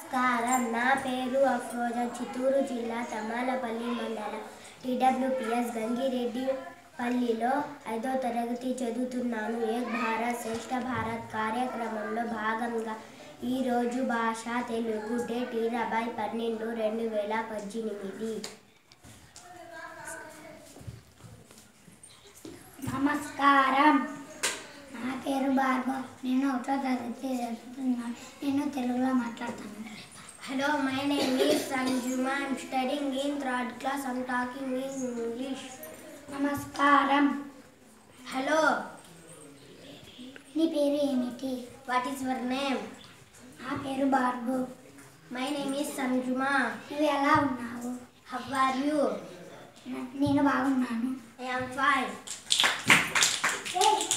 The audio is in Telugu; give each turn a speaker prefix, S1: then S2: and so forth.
S1: నమస్కారం. నా పేరు అఫ్రోజా. చిత్తూరు జిల్లా తమాలపల్లి మండలం TWPS గంగిరెడ్డిపల్లిలో 5వ తరగతి చదువుతున్నాను. ఏక్ భారత్ శ్రేష్ఠ భారత్ కార్యక్రమంలో భాగంగా ఈరోజు భాష తెలుగు డేట్ 20/12/2018.
S2: నమస్కారం. నా పేరు భార్గవ్. నేను 1వ తరగతి చదువుతున్నాను. నేను తెలుగులో మాట్లాడతాను.
S1: Hello, my name is Sanjuma. I am studying in 3rd class. I am talking in English.
S2: నమస్కారం.
S1: Hello.
S2: నీ పేరు ఏమిటి?
S1: What is your name?
S2: నా పేరు Bhargav.
S1: My name is Sanjuma.
S2: నువ్వు ఎలా ఉన్నావు?
S1: How are you?
S2: నేను బాగున్నాను.
S1: I am fine.